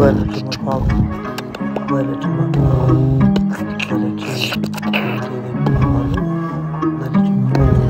Let it to my problem. Let it to my problem. Let it to my mother. Let it to my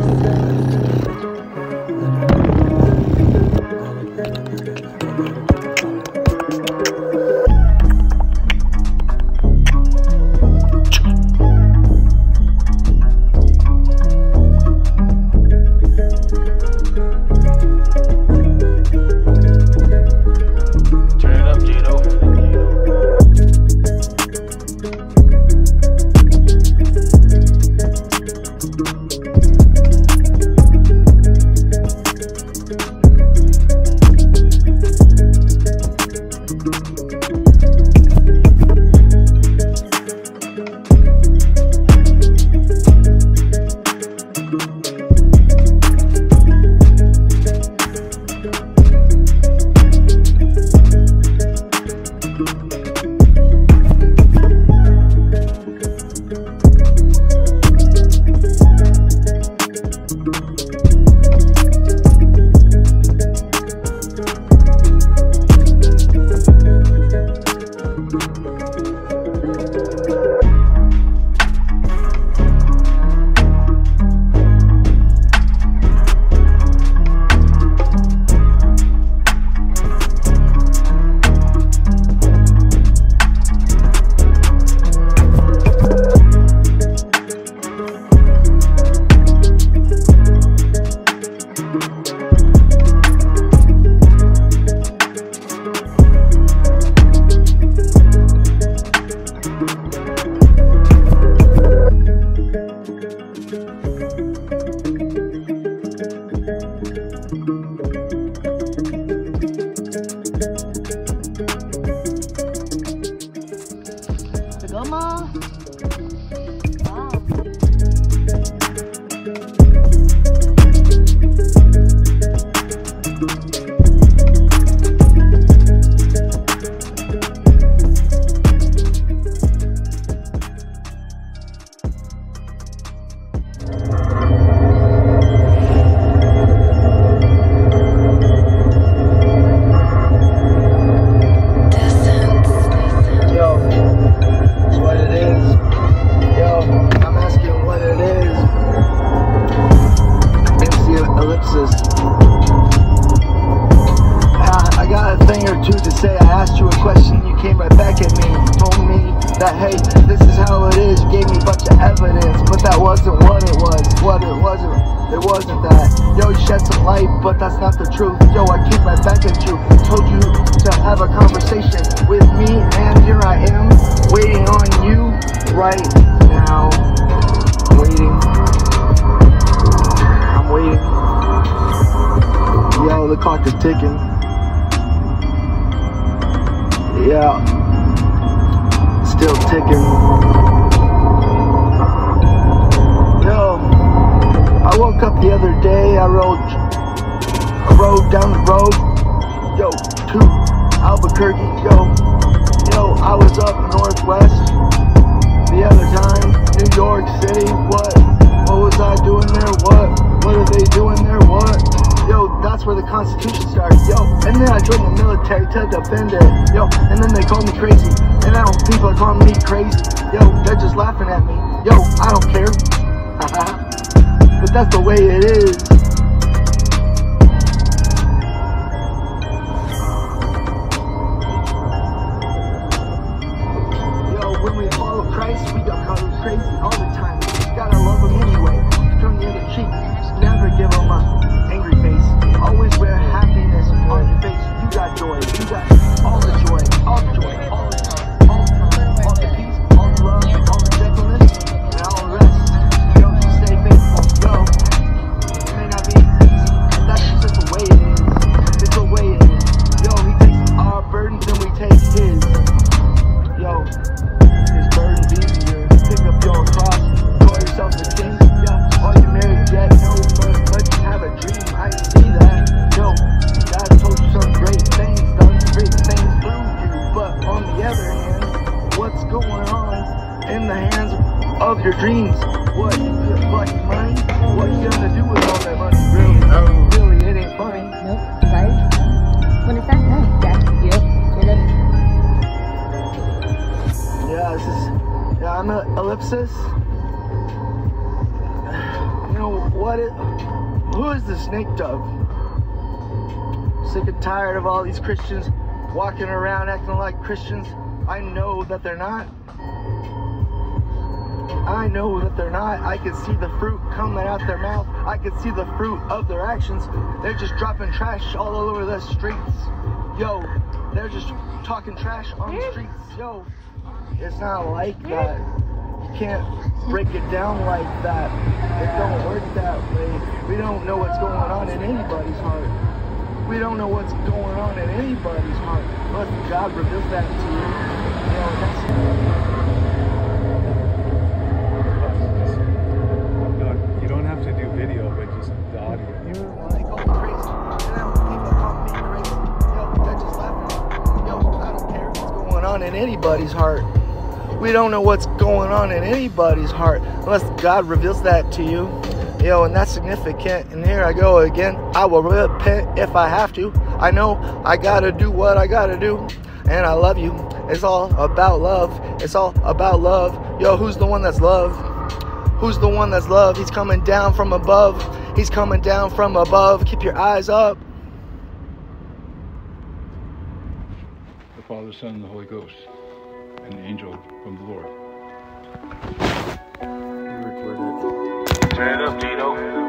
I got a thing or two to say. I asked you a question, you came right back at me. You told me that, hey, this is how it is. You gave me a bunch of evidence, but that wasn't what it was. It wasn't that. Yo, you shed some light, but that's not the truth. Yo, I came right back at you. Told you to have a conversation with me, and here I am, waiting on you right now. I'm waiting. Yo, the clock is ticking. Yeah, still ticking. Yo, I woke up the other day, I rode down the road, yo, to Albuquerque, yo, I was up northwest the other time, New York City. What was I doing there? What are they doing there? Yo, that's where the Constitution started, yo. And then I joined the military to defend it, yo. And then they called me crazy, and now people are calling me crazy, yo. They're just laughing at me, yo. I don't care, but that's the way it is. Yo, when we follow Christ, we don't call him crazy all the time. We just gotta love him anyway. Turn the other cheek, never give him a angry face. Always wear happiness on your face. You got joy. You got all the joy. All the joy. All the time. All the time. All the peace. All the love. All the gentleness. And all the rest. Yo, just stay faithful. Yo, it may not be easy, but that's just the way it is. It's the way it is. Yo, he takes our burdens and we take his. Yo, his burden's easier. Pick up your cross. Call yourself a king. Yeah, all you married yet. No, but you have a dream. I see that. Yo, God told you some great things, done great things through you. But on the other hand, what's going on in the hands of your dreams? What, you get like money? What you gonna do with all that money? Really? Really, it ain't funny. Nope, right? When it's that night, Jack, yep, get it. apocalypse. You know what? Who is the snake dove? Sick and tired of all these Christians walking around acting like Christians. I know that they're not. I know that they're not. I can see the fruit coming out their mouth. I can see the fruit of their actions. They're just dropping trash all over the streets. Yo, they're just talking trash on the streets. Yo, it's not like that. You can't break it down like that. It don't work that way. We don't know what's going on in anybody's heart. We don't know what's going on in anybody's heart. But God reveals that to you. You know, that's... You don't have to do video, but just the audio. They call me crazy. And then people call me crazy. Yo, they're just laughing. Yo, I don't care what's going on in anybody's heart. We don't know what's going on in anybody's heart unless God reveals that to you. Yo, and that's significant. And here I go again. I will repent if I have to. I know I gotta do what I gotta do. And I love you. It's all about love. It's all about love. Yo, who's the one that's love? Who's the one that's love? He's coming down from above. He's coming down from above. Keep your eyes up. The Father, Son, and the Holy Ghost, and the angel from the Lord. Turn it up, Tito.